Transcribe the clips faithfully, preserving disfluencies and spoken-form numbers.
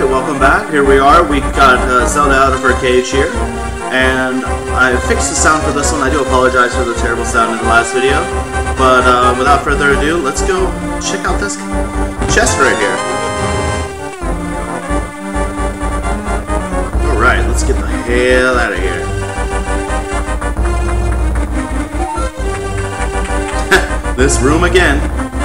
welcome back. Here we are. We got uh, Zelda out of her cage here, and I fixed the sound for this one. I do apologize for the terrible sound in the last video, but uh, without further ado, let's go check out this chest right here. Alright, let's get the hell out of here. This room again.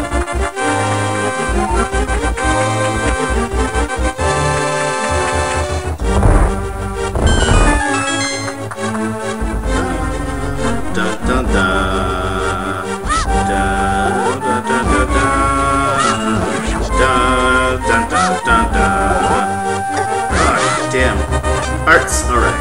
Dun, dun, dun. Dun, dun, dun, dun, dun. Dun, dun, dun, dun, dun. Oh, damn. Hearts. Alright.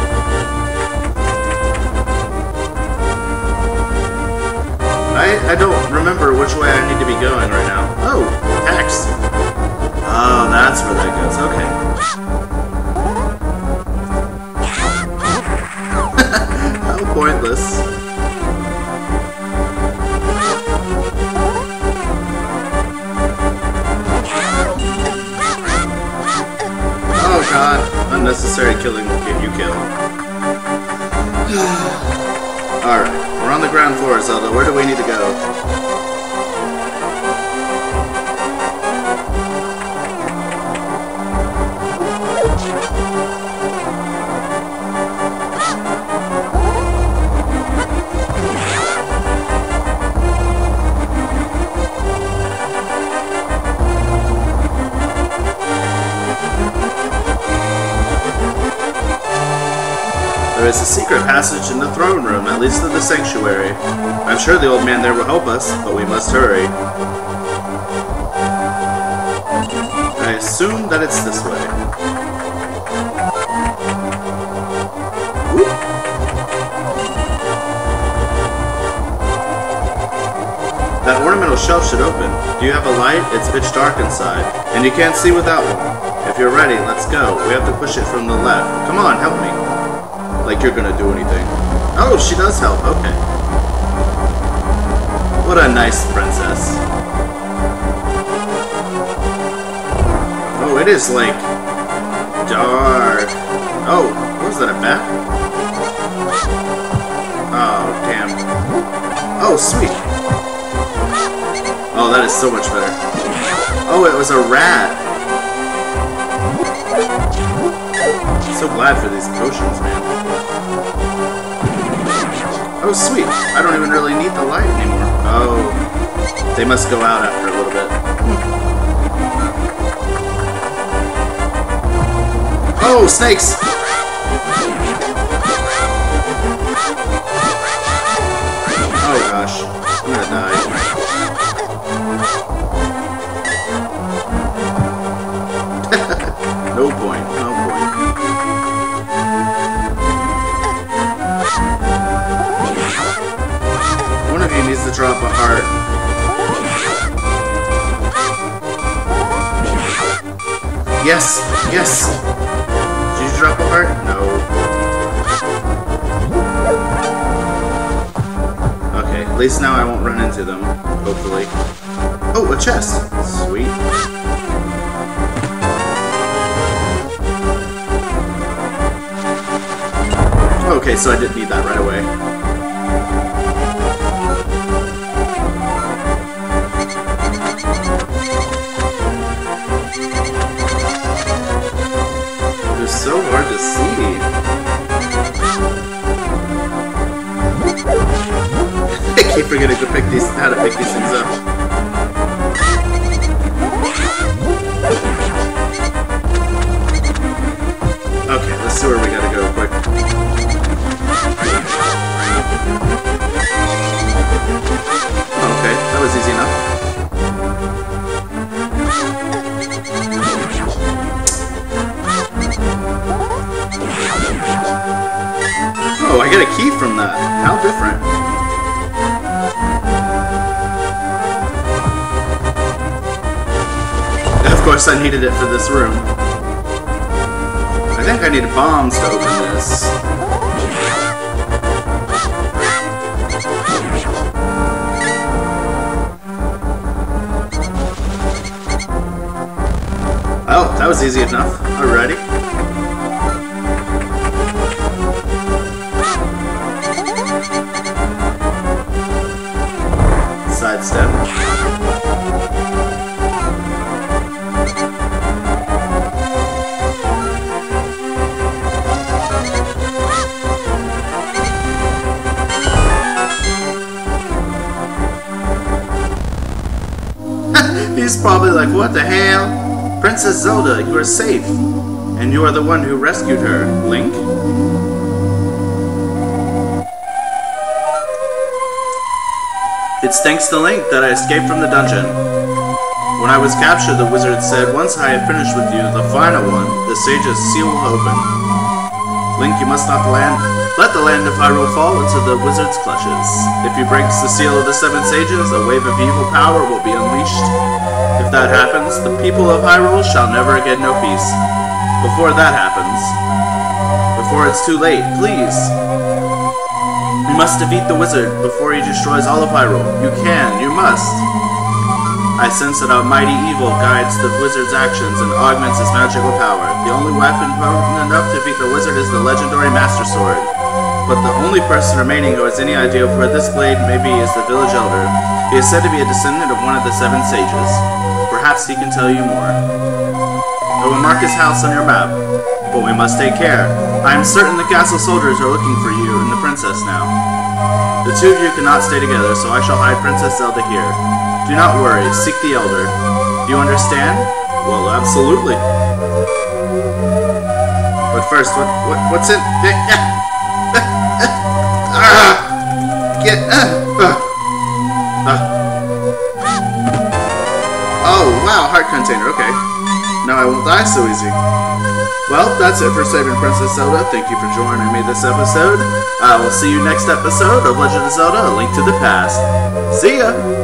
I, I don't remember which way I need to be going right now. Oh, X. Oh, that's where that goes. Okay. How pointless. Oh god, unnecessary killing will get you killed. Alright, we're on the ground floor, Zelda. Where do we need to go? There is a secret passage in the throne room that leads to the sanctuary. I'm sure the old man there will help us, but we must hurry. I assume that it's this way. Whoop. That ornamental shelf should open. Do you have a light? It's pitch dark inside, and you can't see without one. If you're ready, let's go. We have to push it from the left. Come on, help me. Like you're gonna do anything. Oh, she does help. Okay. What a nice princess. Oh, it is like dark. Oh, what was that, a bat? Oh, damn. Oh, sweet. Oh, that is so much better. Oh, it was a rat. So glad for these potions, man. Oh, sweet. I don't even really need the light anymore. Oh. They must go out after a little bit. Oh, snakes! Oh, gosh. I'm gonna die. No point. No point. One of you needs to drop a heart. Yes! Yes! Did you drop a heart? No. Okay, at least now I won't run into them, hopefully. Oh, a chest! Sweet. Okay, so I didn't need that right away. They're so hard to see. I keep forgetting to pick these, how to pick these things up. Okay, let's see where we gotta go quick. Okay, that was easy enough. Oh, I get a key from that. How different. And of course I needed it for this room. I think I need bombs to open this. that was easy enough. Alrighty. Sidestep. He's probably like, what the hell? Princess Zelda, you are safe. And you are the one who rescued her, Link. It's thanks to Link that I escaped from the dungeon. When I was captured, the wizard said, once I have finished with you, the final one, the sage's seal will open. Link, you must not land. Let the land of Hyrule fall into the wizard's clutches. If he breaks the seal of the seven sages, a wave of evil power will be unleashed. If that happens, the people of Hyrule shall never again know peace. Before that happens, before it's too late, please. You must defeat the wizard before he destroys all of Hyrule. You can, you must. I sense that a mighty evil guides the wizard's actions and augments his magical power. The only weapon potent enough to defeat the wizard is the legendary Master Sword. But the only person remaining who has any idea of where this blade may be is the village elder. He is said to be a descendant of one of the seven sages. Perhaps he can tell you more. I will mark his house on your map, but we must take care. I am certain the castle soldiers are looking for you and the princess now. The two of you cannot stay together, so I shall hide Princess Zelda here. Do not worry, seek the elder. Do you understand? Well, absolutely. But first, what, what what's in? Ah, get uh, uh, uh. Oh wow, heart container. Okay, now I won't die so easy. Well, that's it for saving Princess Zelda. Thank you for joining me this episode. I will see you next episode of Legend of Zelda: A Link to the Past. See ya.